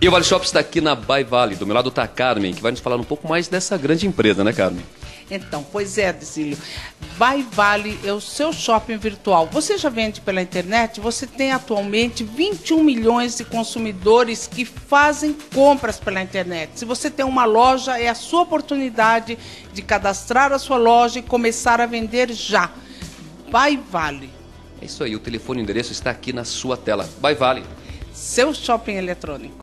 E o Vale Shop está aqui na By Vale, do meu lado está a Carmen, que vai nos falar um pouco mais dessa grande empresa, né, Carmen? Então, pois é, Dicílio. By Vale é o seu shopping virtual. Você já vende pela internet? Você tem atualmente 21 milhões de consumidores que fazem compras pela internet. Se você tem uma loja, é a sua oportunidade de cadastrar a sua loja e começar a vender já. By Vale. É isso aí, o telefone e o endereço está aqui na sua tela. By Vale. Seu shopping eletrônico.